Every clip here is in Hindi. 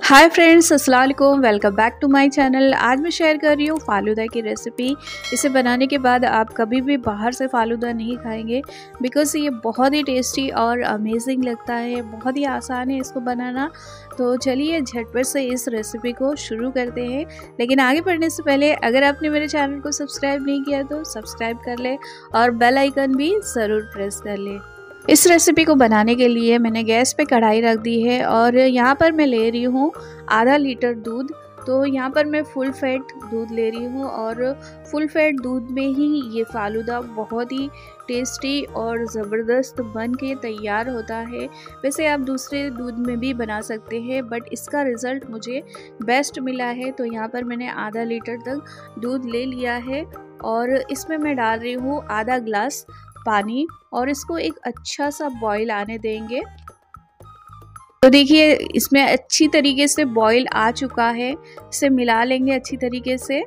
हाय फ्रेंड्स, अस्सलाम वालेकुम। Welcome back to my channel. आज मैं शेयर कर रही हूँ फालूदा की रेसिपी। इसे बनाने के बाद आप कभी भी बाहर से फालूदा नहीं खाएंगे, बिकॉज़ ये बहुत ही टेस्टी और अमेजिंग लगता है। बहुत ही आसान है इसको बनाना। तो चलिए झटपट से इस रेसिपी को शुरू करते हैं। लेकिन आगे बढ़ने से पहले अगर आपने मेरे चैनल को सब्सक्राइब नहीं किया तो सब्सक्राइब कर ले और बेल आइकन भी ज़रूर प्रेस कर ले। इस रेसिपी को बनाने के लिए मैंने गैस पे कढ़ाई रख दी है और यहाँ पर मैं ले रही हूँ आधा लीटर दूध। तो यहाँ पर मैं फुल फैट दूध ले रही हूँ और फुल फैट दूध में ही ये फालूदा बहुत ही टेस्टी और ज़बरदस्त बन के तैयार होता है। वैसे आप दूसरे दूध में भी बना सकते हैं, बट इसका रिज़ल्ट मुझे बेस्ट मिला है। तो यहाँ पर मैंने आधा लीटर तक दूध ले लिया है और इसमें मैं डाल रही हूँ आधा ग्लास पानी और इसको एक अच्छा सा बॉईल आने देंगे। तो देखिए इसमें अच्छी तरीके से बॉईल आ चुका है। इसे मिला लेंगे अच्छी तरीके से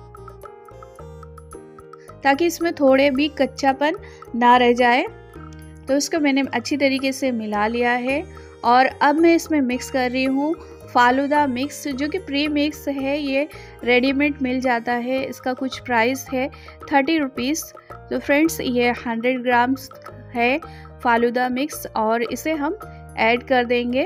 ताकि इसमें थोड़े भी कच्चापन ना रह जाए। तो इसको मैंने अच्छी तरीके से मिला लिया है और अब मैं इसमें मिक्स कर रही हूँ फालूदा मिक्स, जो कि प्री मिक्स है। ये रेडीमेड मिल जाता है। इसका कुछ प्राइस है 30 रुपीज़। तो फ्रेंड्स ये 100 ग्राम्स है फालूदा मिक्स और इसे हम ऐड कर देंगे।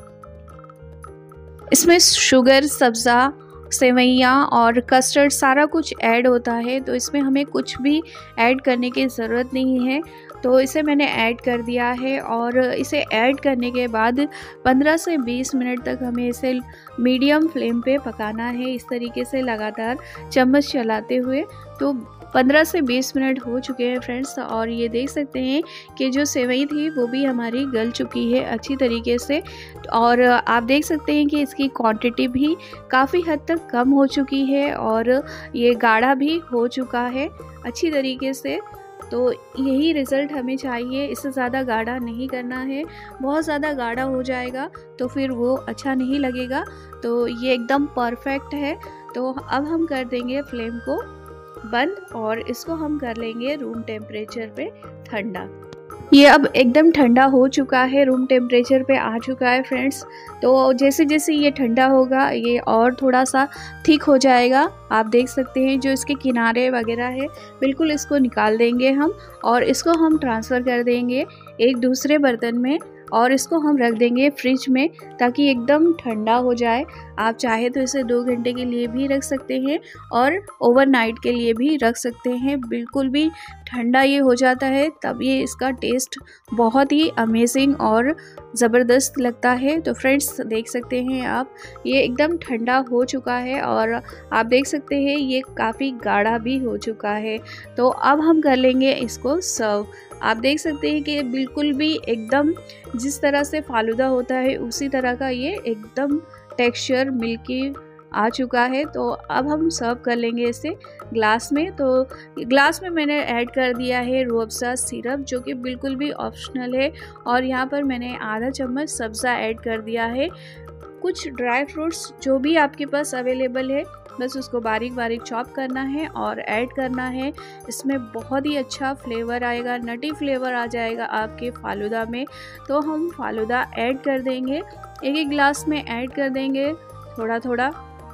इसमें शुगर, सब्ज़ा, सेवइयाँ और कस्टर्ड सारा कुछ ऐड होता है। तो इसमें हमें कुछ भी ऐड करने की ज़रूरत नहीं है। तो इसे मैंने ऐड कर दिया है और इसे ऐड करने के बाद 15 से 20 मिनट तक हमें इसे मीडियम फ्लेम पे पकाना है, इस तरीके से लगातार चम्मच चलाते हुए। तो 15 से 20 मिनट हो चुके हैं फ्रेंड्स और ये देख सकते हैं कि जो सेवई थी वो भी हमारी गल चुकी है अच्छी तरीके से। और आप देख सकते हैं कि इसकी क्वांटिटी भी काफ़ी हद तक कम हो चुकी है और ये गाढ़ा भी हो चुका है अच्छी तरीके से। तो यही रिज़ल्ट हमें चाहिए, इससे ज़्यादा गाढ़ा नहीं करना है। बहुत ज़्यादा गाढ़ा हो जाएगा तो फिर वो अच्छा नहीं लगेगा। तो ये एकदम परफेक्ट है। तो अब हम कर देंगे फ्लेम को बंद और इसको हम कर लेंगे रूम टेम्परेचर पे ठंडा। ये अब एकदम ठंडा हो चुका है, रूम टेम्परेचर पे आ चुका है फ्रेंड्स। तो जैसे जैसे ये ठंडा होगा ये और थोड़ा सा थिक हो जाएगा। आप देख सकते हैं जो इसके किनारे वगैरह है बिल्कुल इसको निकाल देंगे हम और इसको हम ट्रांसफ़र कर देंगे एक दूसरे बर्तन में और इसको हम रख देंगे फ्रिज में ताकि एकदम ठंडा हो जाए। आप चाहे तो इसे 2 घंटे के लिए भी रख सकते हैं और ओवरनाइट के लिए भी रख सकते हैं। बिल्कुल भी ठंडा ये हो जाता है तब ये इसका टेस्ट बहुत ही अमेजिंग और ज़बरदस्त लगता है। तो फ्रेंड्स देख सकते हैं आप ये एकदम ठंडा हो चुका है और आप देख सकते हैं ये काफ़ी गाढ़ा भी हो चुका है। तो अब हम कर लेंगे इसको सर्व। आप देख सकते हैं कि बिल्कुल भी एकदम जिस तरह से फालूदा होता है उसी तरह का ये एकदम टेक्सचर मिल्की आ चुका है। तो अब हम सर्व कर लेंगे इसे ग्लास में। तो ग्लास में मैंने ऐड कर दिया है रूह अफ़ज़ा सिरप, जो कि बिल्कुल भी ऑप्शनल है। और यहाँ पर मैंने आधा चम्मच सब्ज़ा ऐड कर दिया है। कुछ ड्राई फ्रूट्स जो भी आपके पास अवेलेबल है बस उसको बारीक बारीक चॉप करना है और ऐड करना है। इसमें बहुत ही अच्छा फ्लेवर आएगा, नटी फ्लेवर आ जाएगा आपके फालूदा में। तो हम फालूदा ऐड कर देंगे, एक एक ग्लास में ऐड कर देंगे थोड़ा थोड़ा।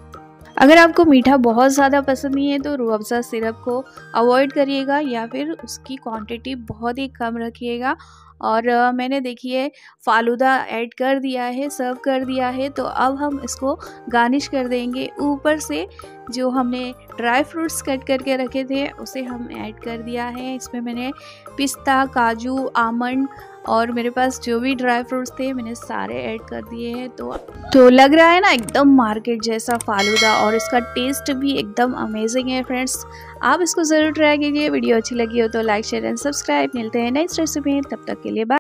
अगर आपको मीठा बहुत ज़्यादा पसंद नहीं है तो रूह अफ़ज़ा सिरप को अवॉइड करिएगा या फिर उसकी क्वांटिटी बहुत ही कम रखिएगा। और मैंने देखिए फालूदा ऐड कर दिया है, सर्व कर दिया है। तो अब हम इसको गार्निश कर देंगे। ऊपर से जो हमने ड्राई फ्रूट्स कट करके रखे थे उसे हम ऐड कर दिया है। इसमें मैंने पिस्ता, काजू, आमंड और मेरे पास जो भी ड्राई फ्रूट्स थे मैंने सारे ऐड कर दिए हैं। तो लग रहा है ना एकदम मार्केट जैसा फालूदा और इसका टेस्ट भी एकदम अमेजिंग है फ्रेंड्स। आप इसको ज़रूर ट्राई कीजिए। वीडियो अच्छी लगी हो तो लाइक, शेयर एंड सब्सक्राइब। मिलते हैं नेक्स्ट रेसिपी में, तब तक के लिए बाय।